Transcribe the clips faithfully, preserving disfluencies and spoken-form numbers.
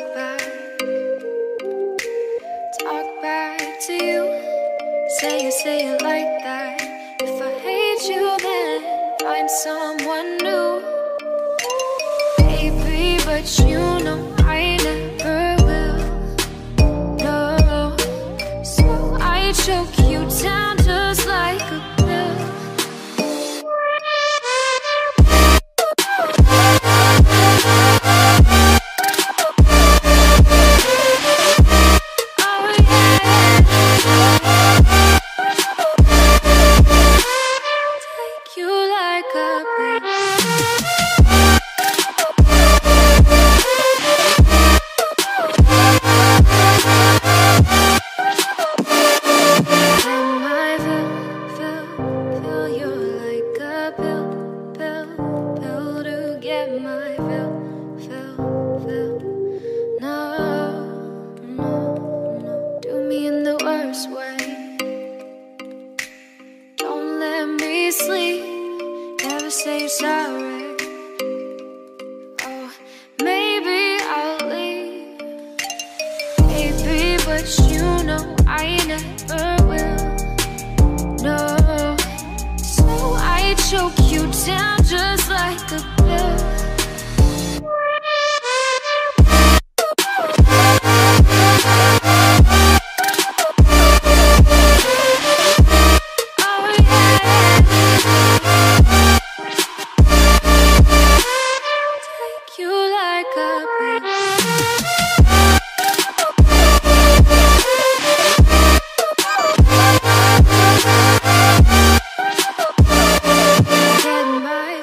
back, talk back to you. Say it, say it like that. If I hate you, then find someone new. Baby, but you know I never will. No, so I choke you down just like a pill. Sleep, never say sorry. Oh, maybe I'll leave, baby, but you know I never will. No, so I choke you down just like a pill. Get my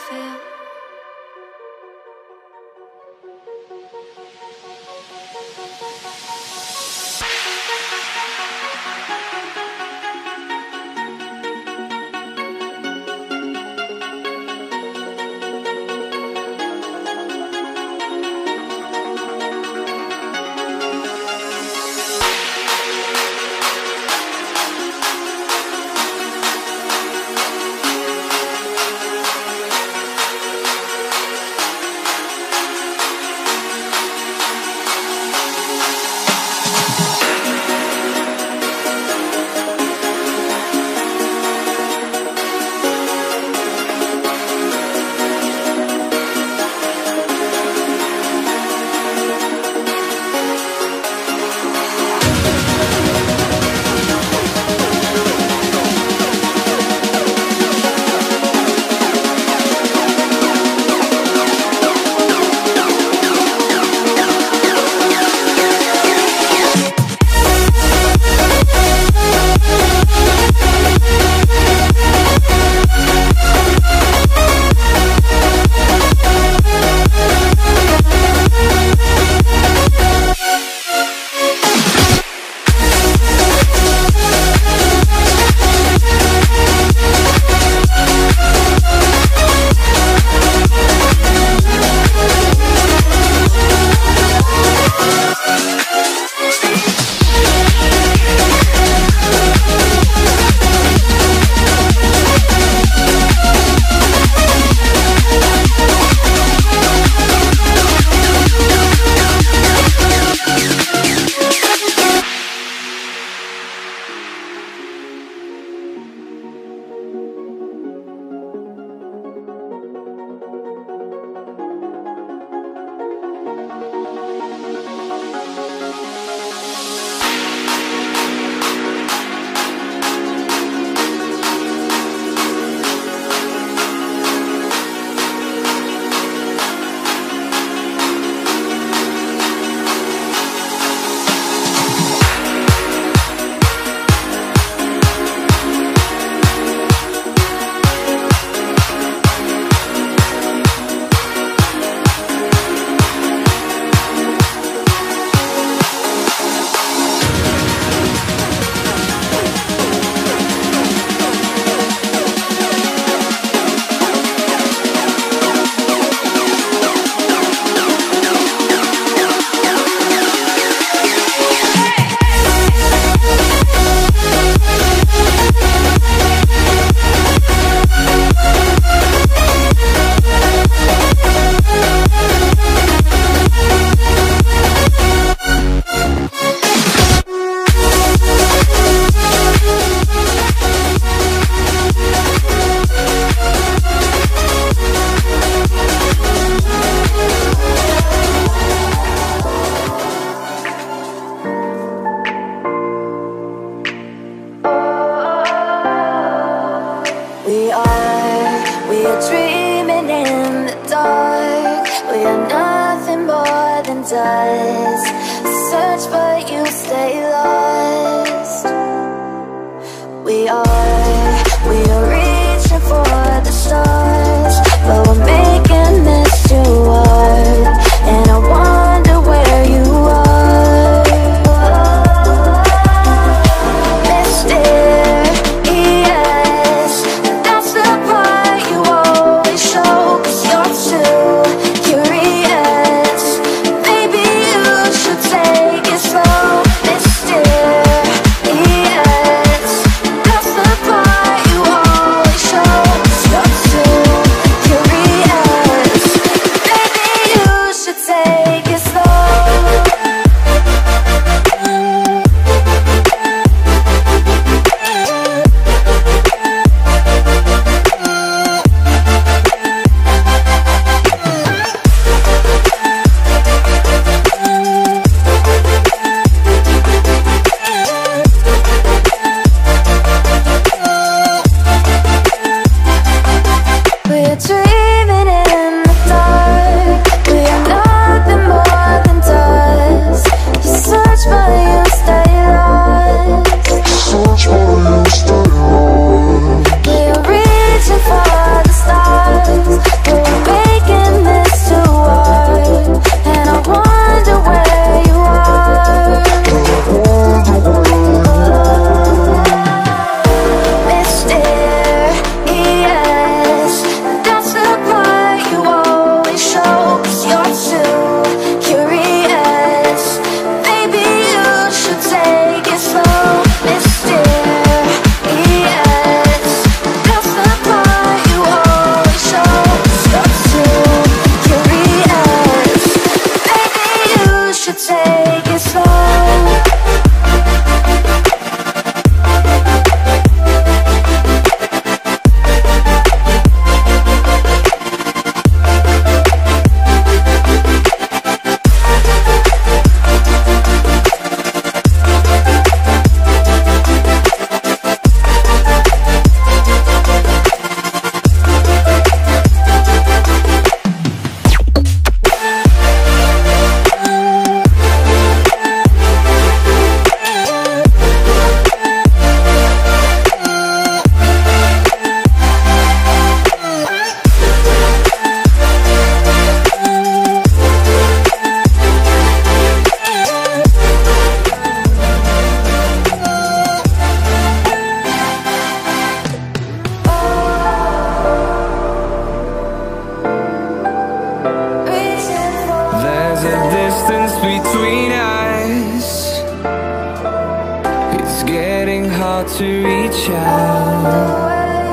hard to reach out.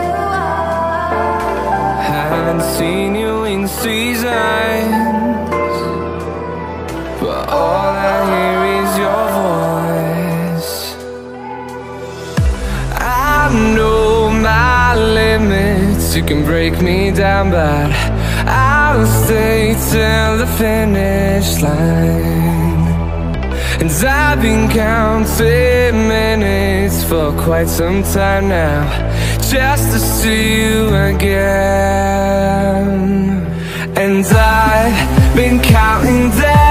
Haven't seen you in seasons, but all I hear is your voice. I know my limits, you can break me down, but I'll stay till the finish line. And I've been counting minutes for quite some time now, just to see you again. And I've been counting down